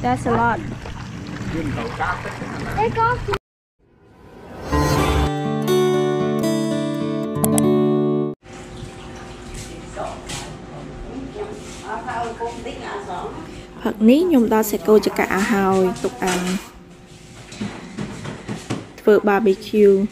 That's a lot. Ê con. Phật ní nhung ta sẽ câu cho cả hồi tục ăn vừa barbecue.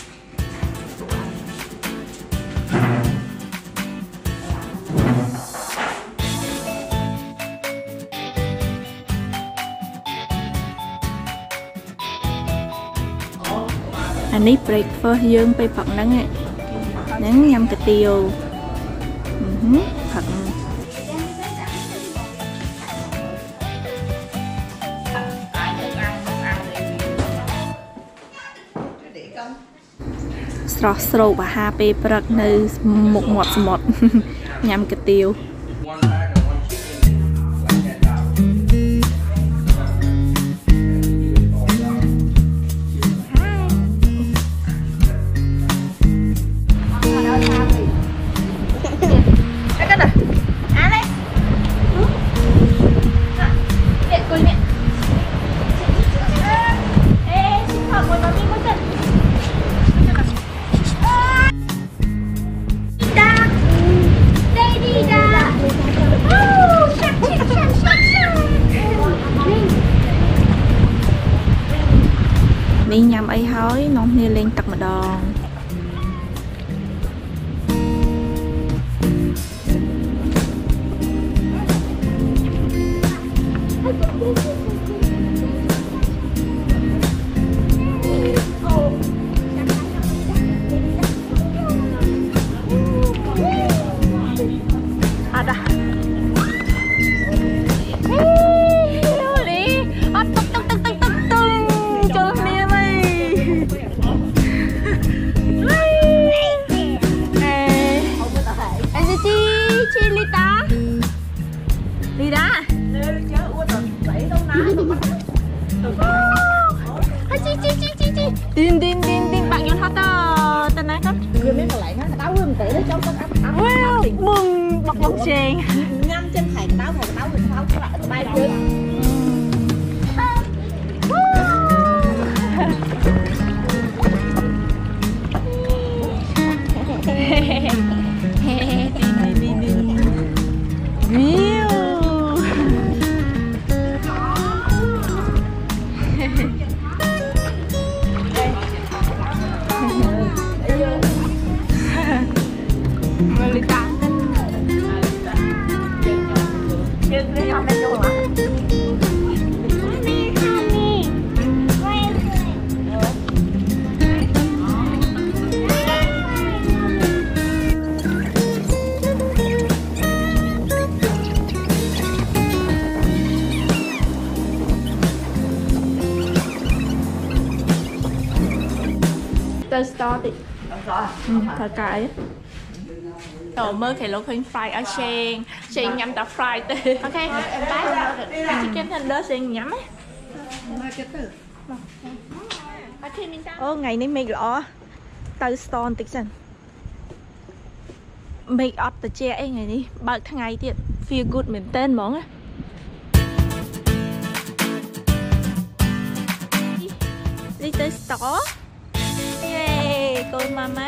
Anh ấy breakfast dươngไปPhật nắng ấy nắng nhâm cà tiêu Phật sro sro và ha pe bật nơi một một nhâm cà tiêu. Đi nhằm ấy hói nó nê lên tặc mà đòn. Tin bạn Yon Hotter tên này có vừa mấy còn lại nó táo hương tỷ nó cho con ăn mừng bọc bọc chèn ngâm trên thạch táo một táo mình không lại bay chứ. Tơ store đi. Thật cái. Đồ mơ khỉ lỗ khuyên fry ở sen nhắm ta fry tê. Ok. Chicken tender sen nhắm ấy. Ô ngày nay mình lọ tơ store tích dần. Make up the chair ấy ngày đi. Bật thằng ngày tiệt. Feel good mình tên món á. Đi tới store. Yay, cô mama.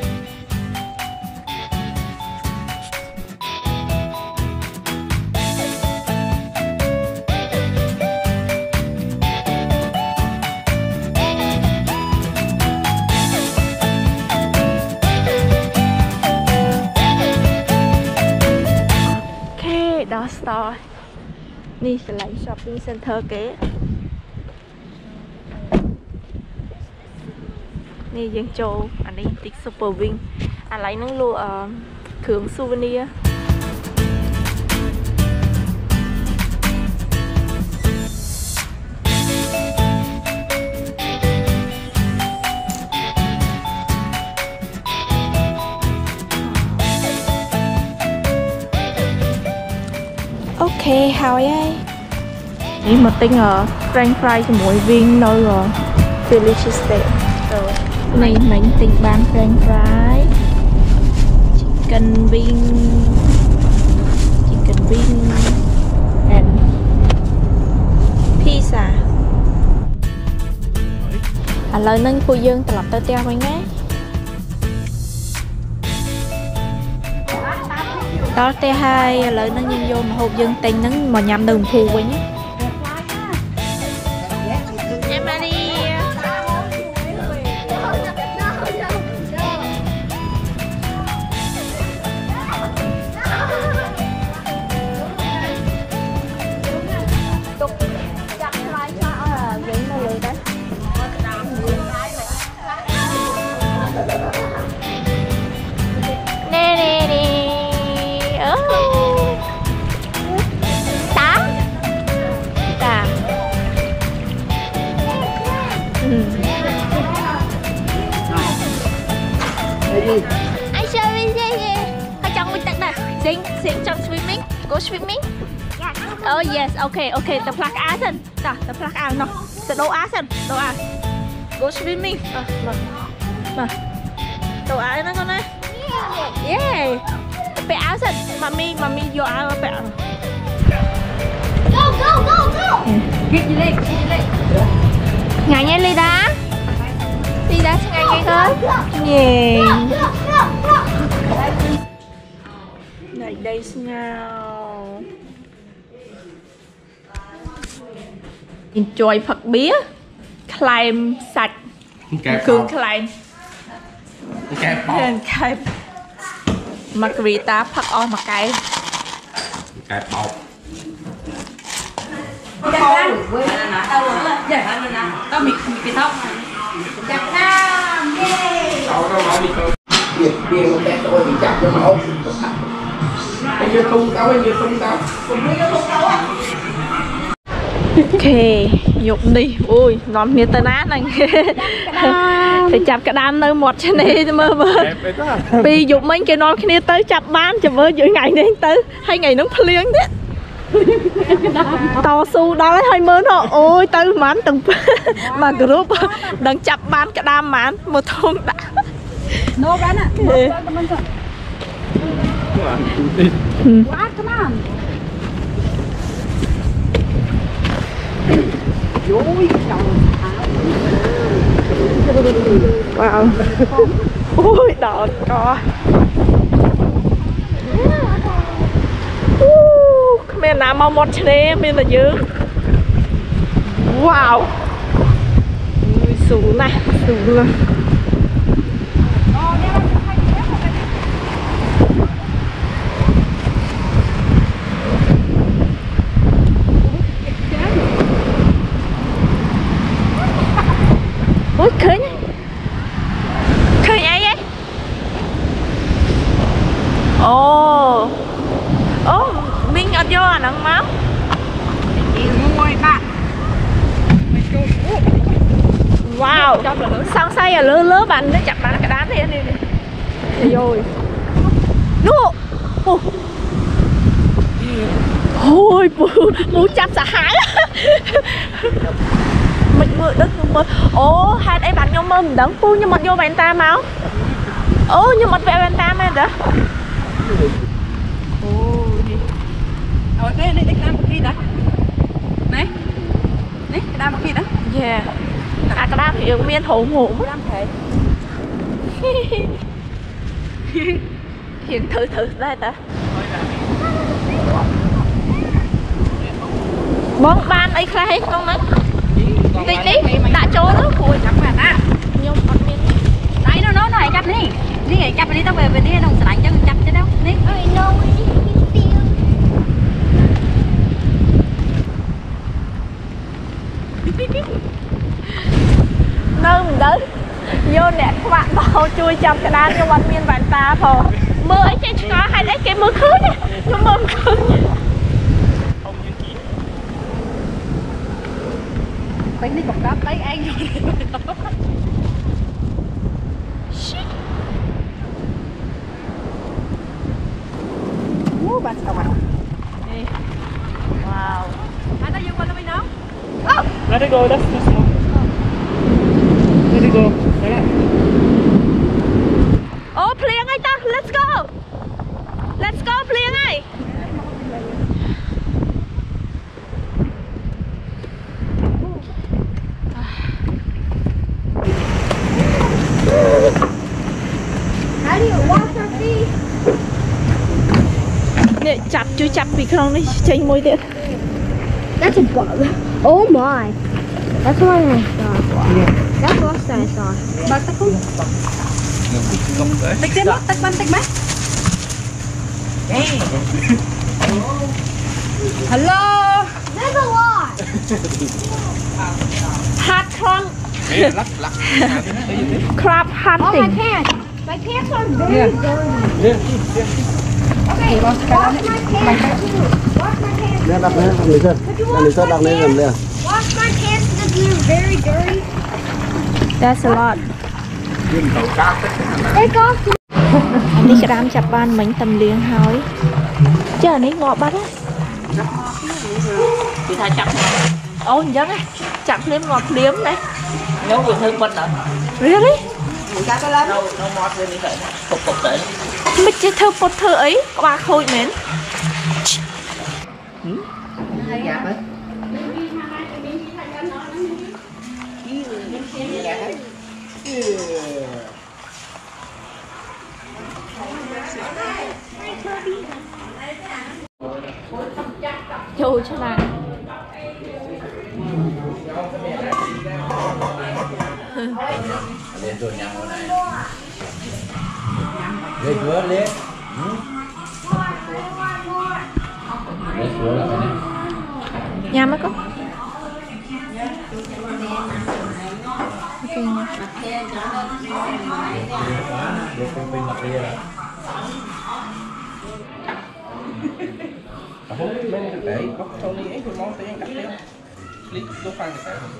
Okay, đó store. Đi sẽ lại shopping center kế. Nè dân châu anh ấy tích super win anh lấy nắng lụa thưởng souvenir. Ok hào ấy đi một tinh french fry cho mỗi viên nơi rồi Philly cheesesteak rồi này mình tình bán french fry chicken wing and lời nâng phu dương tập tới teo với nhé đó teo hai lời nâng nhân vô mà hộp dương tên nâng mà nhằm đường phù với nhé em ra đi anh chơi đi hai chồng mình tặng này sing trong swimming go swimming oh yes okay the plug action the plug out no the đồ action go swimming mà đồ áo nó con này yeah bé áo sạch mami vô áo bé go hit gì lên ngày nhé đi đá ngày ngày hơn nhìn này đây nào enjoy phật bía climb sạch cường climb cái margarita phật on một cái bọc tao bị tóc chặt nam tiền một cái tôi bị chặt cho máu anh chưa tung tao ok dục đi ui nón miệt tên á này thì chặt cả đám nơi một trên đây mơ vì dục mấy cái non kia tới chặt bán cho vợ giữa ngày đến tới 2 ngày nó liếng thế to su đó hơi mớn họ ôi tới mán từng mà group đang chặt bán cả đám mán một thùng đã no bán à wow ôi đỏ có mình làm mau một thế mình là dữ wow xuống này xuống luôn ôi khơi ai vậy ồ mình ở vô à nắng máu wow sao say à lứa bạn nó chặt bạn cái đá này đi rồi nó ôi bố chặt xả hái mình mưa đất mưa ố hai đây bạn nhau mơ mình đắng phu nhưng mà vô bạn ta máu ố nhưng mà bạn ta mà đó đây cái đám một kia đó này cái đám một kia đó yeah cái đám thì miên hổ đám thể hiện thử đây ta bóng ban ấy khai không đấy tính đi đã chỗ đó ôi chặt mà ta nhưng còn miên đấy nó này chặt đi ngày chặt đi tao về đi đồng sảnh cho chặt chứ đâu đi nơi mình đấy vô nè các bạn bao chui trong cái đá cho bạn miên bạn ta thôi mưa ấy trên có hay đấy cái mưa khứ nha nó mưa khứ tính đi cục đá lấy ăn bạn sao bạn wow anh ta vô qua mình không let it go that's too small let it go ô plieng ấy ta let's go plieng ấy chặt chưa chặt vì không đi chanh môi tiệt. That's a bug. Oh my. That's what I saw. That's what I saw. Bác tắt không? Tách tiếp, tách bắn, tách bắn. Hello. There's a lot. Hot crab. Crab Oh, my hunting. pants. My pants are very dirty. Okay, wash my pants too. Wash my pants. Nè đặt lên, Lý Sơn đặt lên làm liền. Wash my pants because we were very dirty. That's a lot. Take off. Anh đi cái đám chặt ban mình tầm liền hỏi. Chờ này ngọt bắt á. Chị thay chặt Ôi nhớ này. Chặt liếm ngọt liếm này. nhớ vừa thương bên nữa. Really? Đâu mót lên đi vậy. Cục để. Mình chỉ thơ một thơ ấy. Có ba khôi mến. Trời cho nàng. Lên cửa lên. Nhà mới có. Để bóc sau đi ấy món tiếng đặt tiếng clip lúc ăn thì sẽ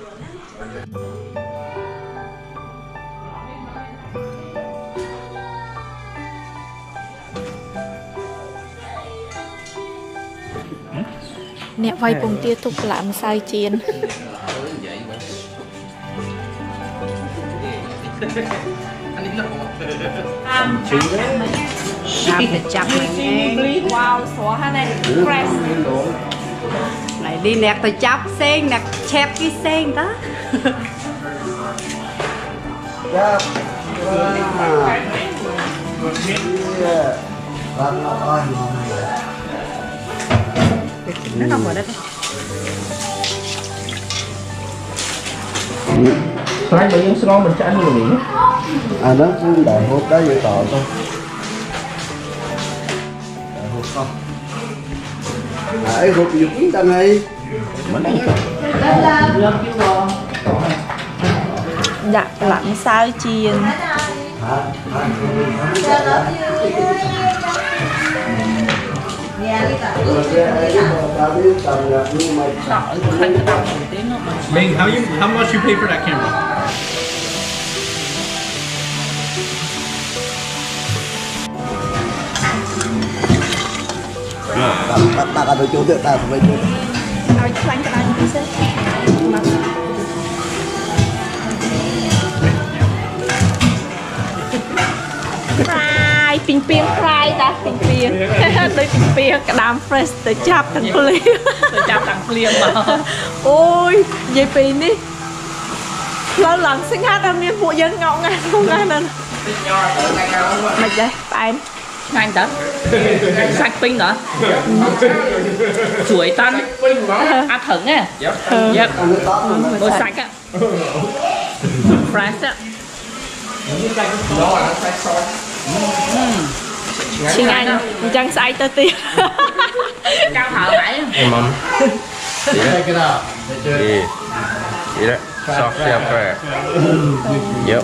Nè vay bông tia tục làm sao chiên. Wow, xóa ha này. Fresh. Này đi nẹt tôi chắp sen, nẹt chép cái sen đó. Nó nằm ở đây. Sáng bây giờ ngon mình sẽ ăn nhiều miếng. À nó cũng đại hộp đó vậy tỏ thôi. Đại hộp không. Ấy hộp nhiều cái tầng này. Dạ làm sao chiên. Ming, how much you pay for that camera? Ta cả đôi chỗ được ta phải chỗ. Ai khoanh cái này đi xem. Fry, pin pin fry ta, pin pin. Tới pin pin cái đám fresh tới chắp thằng pli. Tôi chặt thằng Liêm mà. Ôi, vậy pin đi. Lâu lần sinh hát ra miên phụ dân ngọng ngang không ngang nè. Mày đây, bạn. Nhanh tớ. Sạch pin hả? Chuối tan. Ăn thử nghe. Yep. Đồ sạch á. Fresh á. Chị Anh, chẳng sai tơ tiền. Cao thở nãy. Mom. Check it out. Yeah. See that? Soft shell crab. Yep.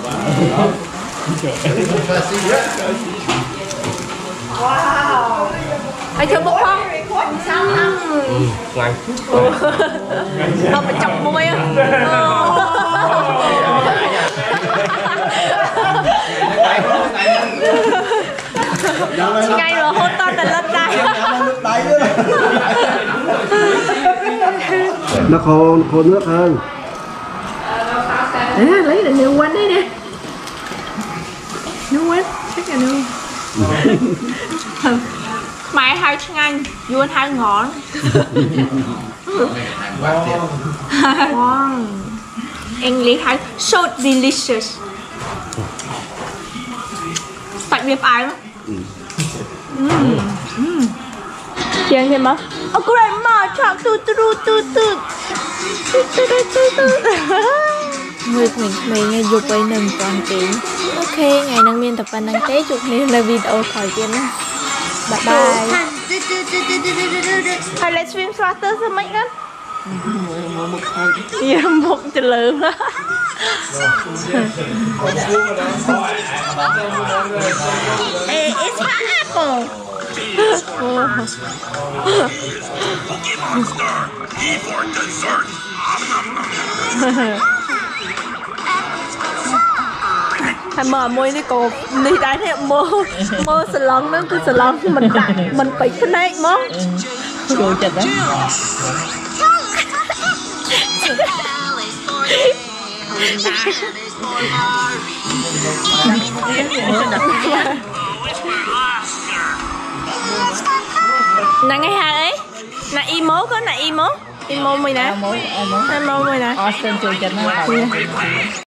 Wow. Anh thử một không? Ngon. Không phải chọc môi á. Chị ngay rồi hôn con là lên đây. Nó khô nước hơn. À, lấy được nhiều quanh đấy nè. Nhiều quanh, chắc là nhiều. Mày hai ngang, Yuan hai ngón. Wow. English hai so delicious. Tại biệt ai đó. Chiang thêm không? Oh grandma chọc tụt. Người mình nghe dục ấy nâng toàn tiếng. Ok, ngày năng miên tập văn năng tế chụp nên là video khỏi tiền. Bye bye. Thôi let's swim flutter sao mấy anh? Dạ một cho lượm đó. Hey, it's my apple. Hay mở môi đi cô đi đây thế mơ salon nó cứ salon mình đặt mình bị cái này món Chui chật đó. Nè ngay hàng ấy. Nè imo có nè imo mày nè. Imo mày nè. Austin chui chật nó.